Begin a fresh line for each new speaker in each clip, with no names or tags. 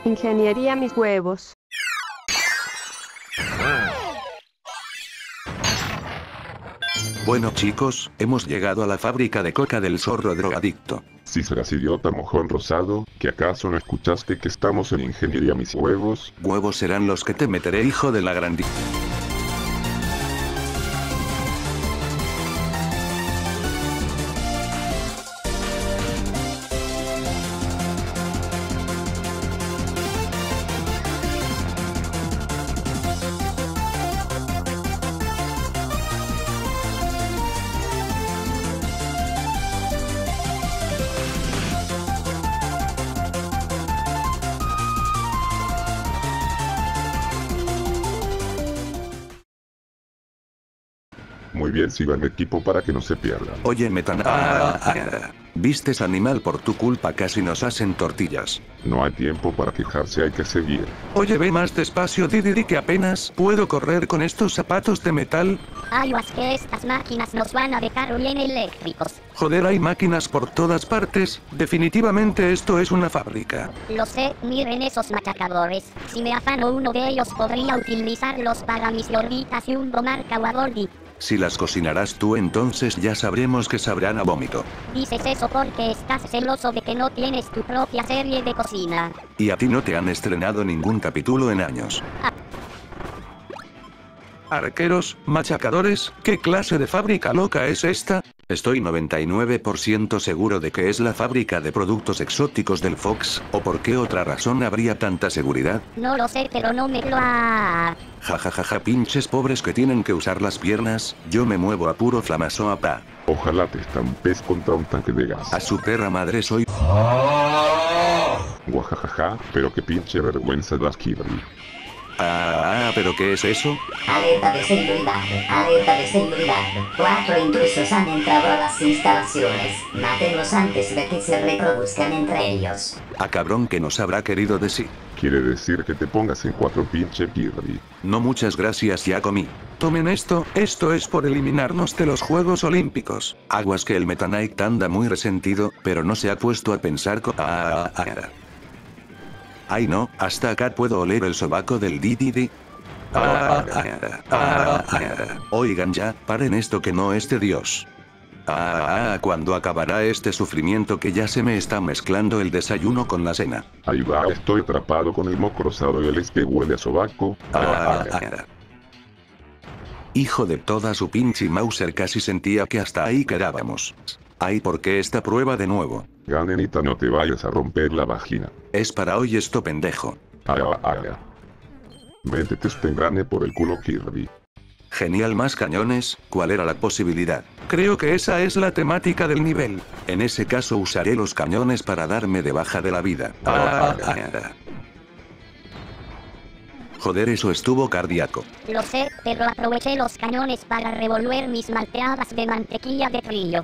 Ingeniería mis huevos.
Bueno chicos, hemos llegado a la fábrica de coca del zorro drogadicto.
Si serás idiota mojón rosado, ¿que acaso no escuchaste que estamos en ingeniería mis huevos?
Huevos serán los que te meteré, hijo de la grandi...
Muy bien, sigan equipo para que no se pierdan.
Oye Vistes animal, por tu culpa casi nos hacen tortillas.
No hay tiempo para quejarse, hay que seguir.
Oye, ve más despacio, Didi, que apenas puedo correr con estos zapatos de metal.
Aguas que estas máquinas nos van a dejar bien eléctricos.
Joder, hay máquinas por todas partes. Definitivamente esto es una fábrica.
Lo sé, miren esos machacadores. Si me afano uno de ellos podría utilizarlos para mis gorditas y un marca Wagordi.
Si las cocinarás tú, entonces ya sabremos que sabrán a vómito.
Dices eso porque estás celoso de que no tienes tu propia serie de cocina.
Y a ti no te han estrenado ningún capítulo en años. Arqueros, machacadores, ¿qué clase de fábrica loca es esta? Estoy 99% seguro de que es la fábrica de productos exóticos del Fox, ¿o por qué otra razón habría tanta seguridad?
No lo sé, pero no me lo ha...
Jajajaja, pinches pobres que tienen que usar las piernas, yo me muevo a puro flamazo, pa.
Ojalá te estampes contra un tanque de gas.
A su perra madre soy...
Guajajaja, pero qué pinche vergüenza das, Kirby.
¿Pero qué es eso?
Alerta de seguridad, alerta de seguridad. 4 intrusos han entrado a las instalaciones. Mátenlos antes de que se reproduzcan entre ellos.
A cabrón, que nos habrá querido decir.
Quiere decir que te pongas en 4, pinche Kirby.
No, muchas gracias, ya comí. Tomen esto es por eliminarnos de los Juegos Olímpicos. Aguas que el Meta Knight anda muy resentido, pero no se ha puesto a pensar Ay no, hasta acá puedo oler el sobaco del Didi. Oigan ya, paren esto que no es de Dios. ¿Cuándo acabará este sufrimiento que ya se me está mezclando el desayuno con la cena?
Ahí va, estoy atrapado con el moco rosado y el que huele a sobaco.
Hijo de toda su pinche Mauser, casi sentía que hasta ahí quedábamos. Ay, ¿por qué esta prueba de nuevo?
Ganenita, no te vayas a romper la vagina.
Es para hoy esto, pendejo.
Métete este engrane por el culo, Kirby.
Genial, más cañones, ¿cuál era la posibilidad? Creo que esa es la temática del nivel. En ese caso usaré los cañones para darme de baja de la vida. Joder, eso estuvo cardíaco.
Lo sé, pero aproveché los cañones para revolver mis malteadas de mantequilla de trillo.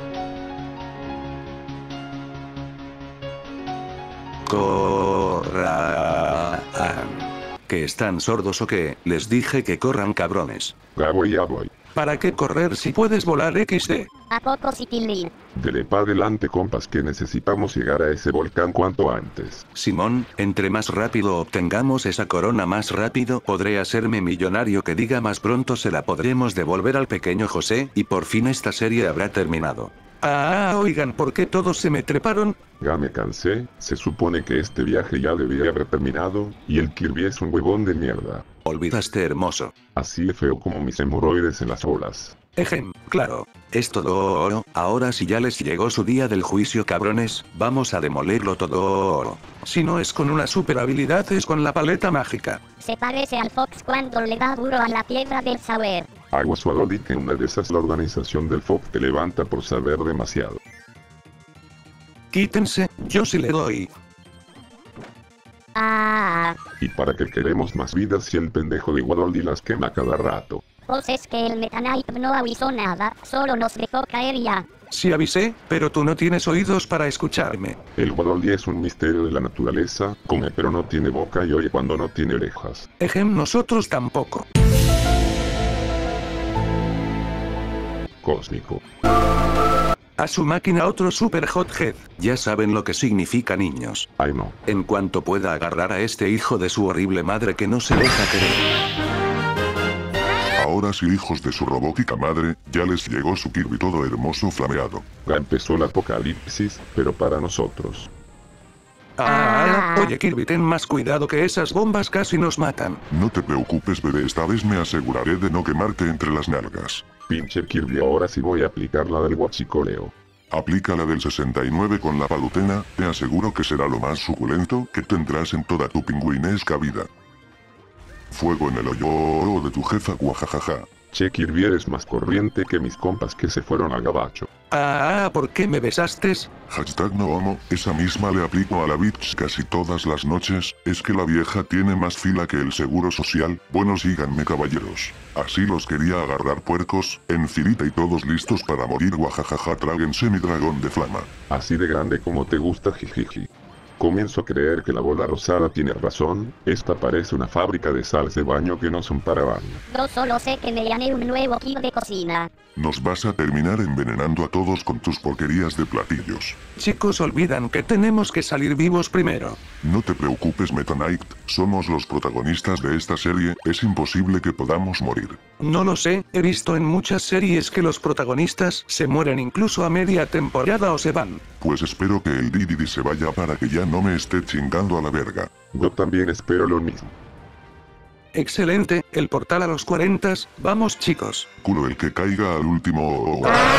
Corran. ¿Que están sordos o qué? Les dije que corran, cabrones.
Ya voy.
¿Para qué correr si puedes volar, XD?
¿A poco, Citilín?
Dele pa' adelante, compas, que necesitamos llegar a ese volcán cuanto antes.
Simón, entre más rápido obtengamos esa corona, más rápido podré hacerme millonario, que diga más pronto se la podremos devolver al pequeño José, y por fin esta serie habrá terminado. Oigan, ¿por qué todos se me treparon?
Ya me cansé, se supone que este viaje ya debía haber terminado, y el Kirby es un huevón de mierda.
Olvidaste, hermoso.
Así de feo como mis hemorroides en las olas.
Claro. Es todo oro. Ahora si ya les llegó su día del juicio, cabrones, vamos a demolerlo todo. Si no es con una super habilidad, es con la paleta mágica.
Se parece al Fox cuando le da duro a la piedra del saber.
Aguas Wagordi, que en una de esas la organización del FOC te levanta por saber demasiado.
Quítense, yo sí le doy.
¿Y para qué queremos más vidas si el pendejo de Wagordi las quema cada rato?
Pues es que el Meta Knight no avisó nada, solo nos dejó caer ya.
Sí avisé, pero tú no tienes oídos para escucharme.
El Wagordi es un misterio de la naturaleza, come pero no tiene boca y oye cuando no tiene orejas.
Nosotros tampoco.
Cósmico.
A su máquina otro super hothead. Ya saben lo que significa, niños.
Ay no.
En cuanto pueda agarrar a este hijo de su horrible madre que no se deja querer.
Ahora sí, hijos de su robótica madre, ya les llegó su Kirby todo hermoso flameado.
Ya empezó el apocalipsis, pero para nosotros.
Oye Kirby, ten más cuidado que esas bombas casi nos matan.
No te preocupes, bebé, esta vez me aseguraré de no quemarte entre las nalgas.
Pinche Kirby, ahora sí voy a aplicar la del guachicoleo.
Aplica la del 69 con la palutena, te aseguro que será lo más suculento que tendrás en toda tu pingüinesca vida. Fuego en el hoyo de tu jefa, guajajaja.
Che Kirby, eres más corriente que mis compas que se fueron a gabacho.
¿Por qué me besaste?
Hashtag no homo, esa misma le aplico a la bitch casi todas las noches, es que la vieja tiene más fila que el seguro social. Bueno, síganme caballeros. Así los quería agarrar, puercos, en filita y todos listos para morir, guajajaja, tráguense mi dragón de flama.
Así de grande como te gusta, jijiji. Comienzo a creer que la bola rosada tiene razón, esta parece una fábrica de sales de baño que no son para baño.
Yo solo sé que me gané un nuevo kit de cocina.
Nos vas a terminar envenenando a todos con tus porquerías de platillos.
Chicos, olvidan que tenemos que salir vivos primero.
No te preocupes, Meta Knight, somos los protagonistas de esta serie, es imposible que podamos morir.
No lo sé, he visto en muchas series que los protagonistas se mueren incluso a media temporada o se van.
Pues espero que el Didi se vaya para que ya no me esté chingando a la verga.
Yo también espero lo mismo.
Excelente, el portal a los 40, vamos chicos.
Culo el que caiga al último.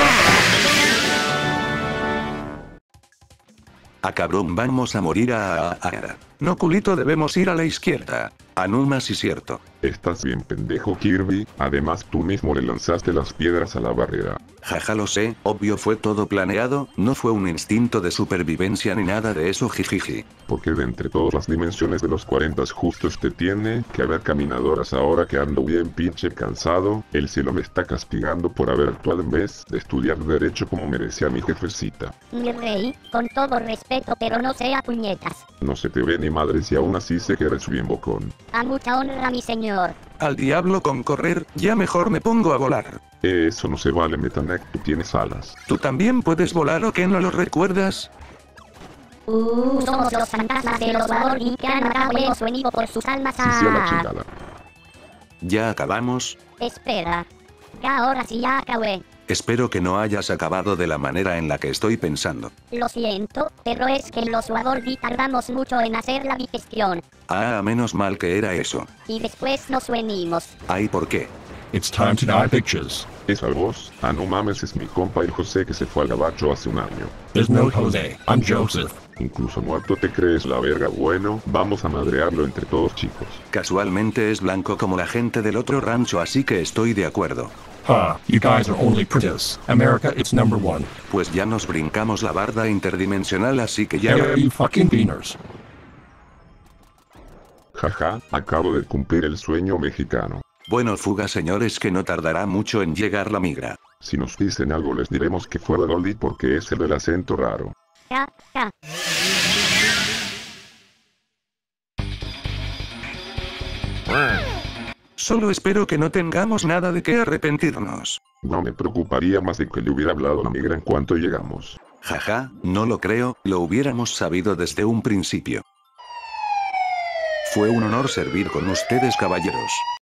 Cabrón, vamos a morir No, culito, debemos ir a la izquierda. Anuma, sí cierto.
Estás bien pendejo, Kirby, además tú mismo le lanzaste las piedras a la barrera.
Jaja, lo sé, obvio fue todo planeado, no fue un instinto de supervivencia ni nada de eso, jijiji.
Porque de entre todas las dimensiones de los 40 justos te tiene que haber caminadoras. Ahora que ando bien pinche cansado, el cielo me está castigando por haber actuado en vez de estudiar derecho como merecía mi jefecita.
Mi rey, con todo respeto, pero no sea puñetas.
No se te ve ni madres y aún así sé que eres bien bocón.
A mucha honra, mi señor.
Al diablo con correr, ya mejor me pongo a volar.
Eso no se vale, Meta Knight, tú tienes alas.
¿Tú también puedes volar o qué, no lo recuerdas?
Somos los fantasmas de los Wabordi que han matado y hemos venido por sus almas
Sí, sí, a la chingada.
¿Ya acabamos?
Espera. Ya ahora sí ya acabé.
Espero que no hayas acabado de la manera en la que estoy pensando.
Lo siento, pero es que los Wabordi tardamos mucho en hacer la digestión.
Menos mal que era eso.
Y después nos venimos.
Ay, ¿por qué?
It's time to die, bitches.
¿Esa voz? No mames, es mi compa el José que se fue al gabacho hace un año.
There's no Jose. I'm Joseph.
Incluso muerto te crees la verga. Bueno, vamos a madrearlo entre todos, chicos.
Casualmente es blanco como la gente del otro rancho, así que estoy de acuerdo.
You guys are only pretties. America, it's number one.
Pues ya nos brincamos la barda interdimensional, así que ya...
You fucking beaners.
Jaja, acabo de cumplir el sueño mexicano.
Bueno, fuga señores, que no tardará mucho en llegar la migra.
Si nos dicen algo les diremos que fue Dolly porque es el del acento raro.
Ja, ja.
Solo espero que no tengamos nada de qué arrepentirnos.
No me preocuparía más de que le hubiera hablado a la migra en cuanto llegamos.
Jaja, no lo creo, lo hubiéramos sabido desde un principio. Fue un honor servir con ustedes, caballeros.